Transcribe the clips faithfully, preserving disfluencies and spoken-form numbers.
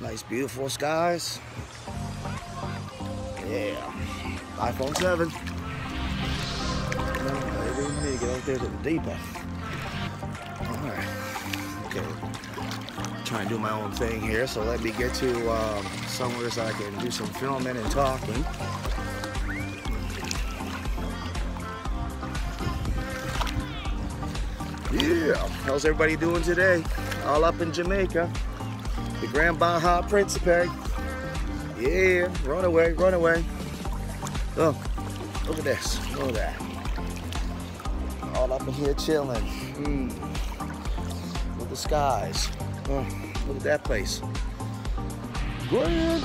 Nice, beautiful skies. Yeah, iPhone seven. No, we need to get out there to the deep end. All right. Okay. Trying to do my own thing here, so let me get to um, somewhere so I can do some filming and talking. Yeah, how's everybody doing today? All up in Jamaica. The Grand Baja Principe. Yeah, run away, run away. Look, look at this, look at that. All up in here chilling. Mm. Look at the skies. Oh, look at that place. Grand.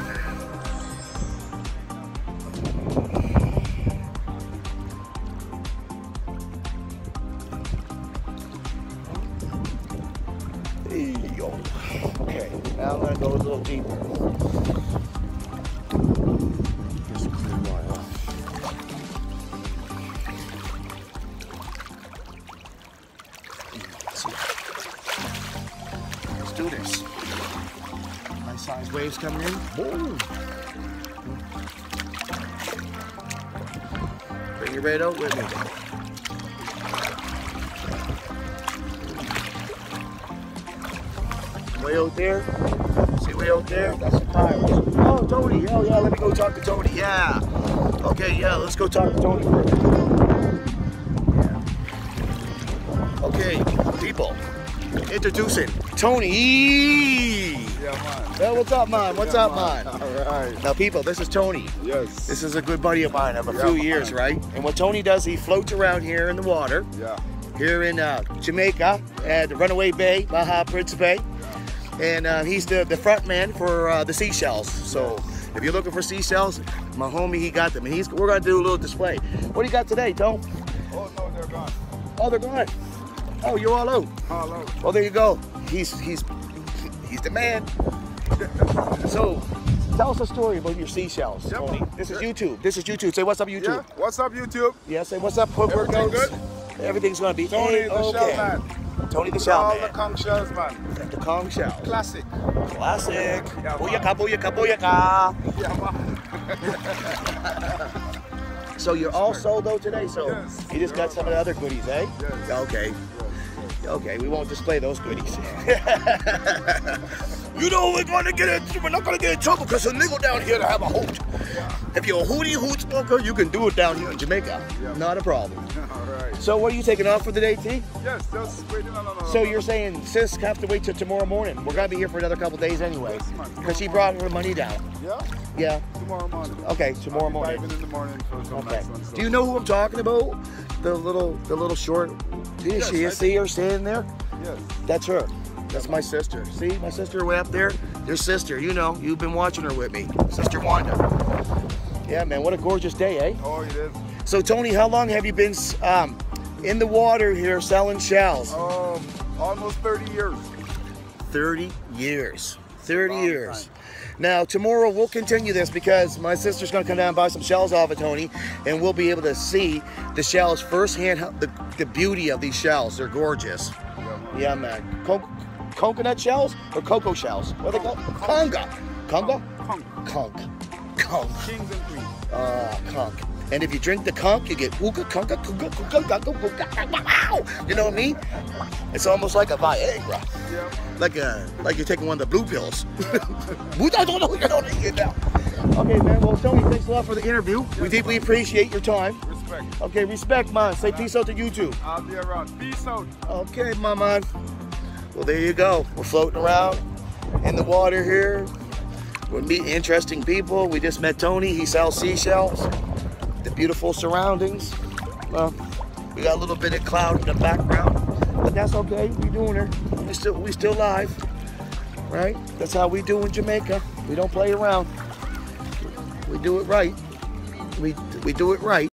Yo. Okay, now I'm gonna go a little deeper. Just clean water off. Let's see. Let's do this. Nice size waves coming in. Boom. Bring your red out with me. Way out there, see way out there, that's the pirates. Oh, Tony, oh yeah, let me go talk to Tony, yeah. Okay, yeah, let's go talk to Tony for a minute. Yeah. Okay, people, introducing Tony. Yeah, man. Well, what's up, man? What's yeah, up, man? man? All right. Now, people, this is Tony. Yes. This is a good buddy of mine of a yeah, few man. years, right? And what Tony does, he floats around here in the water. Yeah. Here in uh, Jamaica at the Runaway Bay, Baja Principe. And uh, he's the, the front man for uh, the seashells. So if you're looking for seashells, my homie, he got them. And he's, we're gonna do a little display. What do you got today, Tom? Oh, no, they're gone. Oh, they're gone. Oh, you're all out. All out. Well, there you go. He's, he's, he's the man. So tell us a story about your seashells, Yep. Tony. This is YouTube. This is YouTube. Say what's up, YouTube. Yeah. What's up, YouTube? Yeah, say what's up, Hook Everything Workouts. good? Everything's gonna be Tony the okay. Shell Man. Tony the Shell All Man. the conch shells, man. The Kong Shell. Classic. Classic. Yeah, Booyaka, booyaka, booyaka. Yeah, man. So you're all sold out today, so Yes, you just they're got some of the other goodies, eh? Yes. Okay. Yes, yes. Okay, we won't display those goodies. You know we're gonna get in, we're not gonna get in trouble because it's legal down here to have a hoot. Yeah. If you're a hootie hoot smoker, you can do it down here in Jamaica. Yeah. Not a problem. All right. So what are you taking off for the day, T? Yes, just waiting on another. So you're saying sis have to wait till tomorrow morning. We're gonna be here for another couple days anyway. Yes, man. Because she Tomorrow brought her money down. Yeah? Yeah. Tomorrow morning. Okay, tomorrow I'll be morning. diving in the morning for some Okay. nice ones. Do you know who I'm talking about? The little, the little short. See, Yes, she I is. See her standing there? Yes. That's her. That's my sister. See, my sister way up there. Your sister. You know, you've been watching her with me, Sister Wanda. Yeah, man. What a gorgeous day, eh? Oh, it is. So, Tony, how long have you been um, in the water here selling shells? Um, almost thirty years. thirty years. thirty Long years. time. Now, tomorrow we'll continue this because my sister's going to come down and buy some shells off of Tony, and we'll be able to see the shells firsthand, how- the, the beauty of these shells. They're gorgeous. Yeah, man. Yeah, man. Co coconut shells or cocoa shells? What are they called? Conga. Conga? Conch. Conch. Conch. Kings and queens. Ah, conch. And if you drink the conch, you get ooga conga kuga kuga gaga kuga. Wow! You know what I mean? It's almost like a Viagra. Yeah. Like a, like you're taking one of the blue pills. We don't know, you don't need it now. Okay, man. Well, Tony, thanks a lot for the interview. We deeply appreciate your time. Respect. Okay, respect, man. Say peace out to YouTube. I'll be around. Peace out. Okay, my man. Well, there you go. We're floating around in the water here. We're meeting interesting people. We just met Tony. He sells seashells. The beautiful surroundings. Well, we got a little bit of cloud in the background, but that's okay. We doing her. We still, we still live, right? That's how we do in Jamaica. We don't play around. We do it right. We, we do it right.